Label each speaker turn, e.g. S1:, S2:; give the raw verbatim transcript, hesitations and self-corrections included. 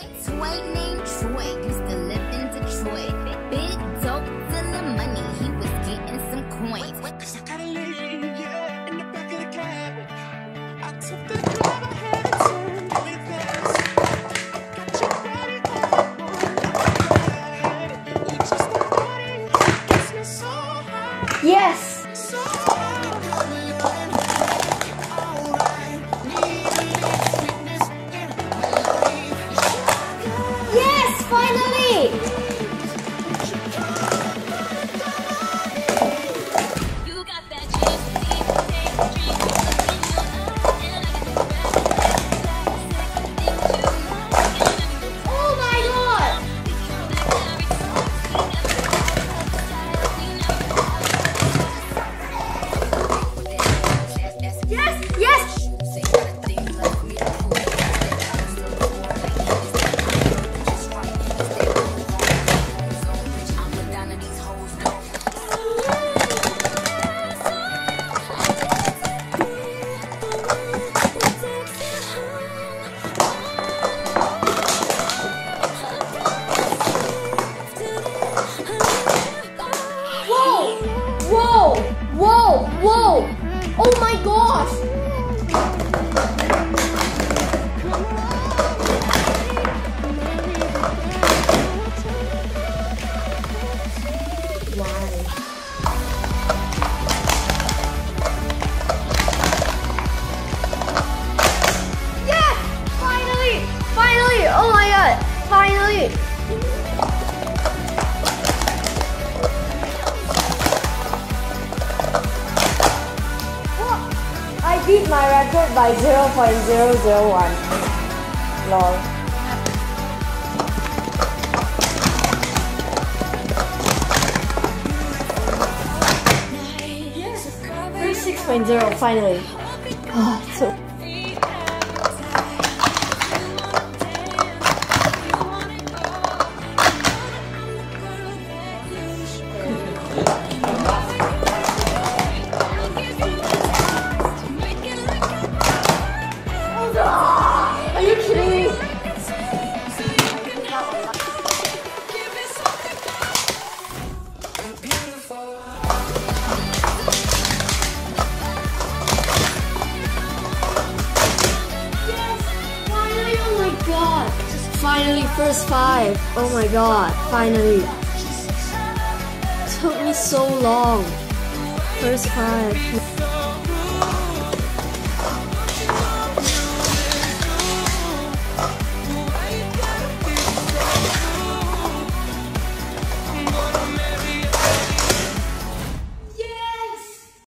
S1: Toy named Troy used to live in Detroit. Big dope dealing money, he was getting some coins.
S2: Cause I gotta leave, yeah, in the back of the cab. I took the drive ahead and turned really fast. Got your body on the you just the body gets me so high.
S3: Yes!
S2: So alright, need a little sweetness in my life.
S3: Yes! Finally!
S1: You got that chance to see the same dream.
S3: Oh my god! Yes! Yes! Whoa! Whoa! Whoa! Whoa! Oh my gosh! Yes! Finally! Finally! Oh my god! Finally! I beat my record by zero point zero zero one. Lol. thirty-six point zero finally. Oh, so are you kidding me? Finally, oh my god! Finally, first five. Oh my god, finally. Took me so long. First five.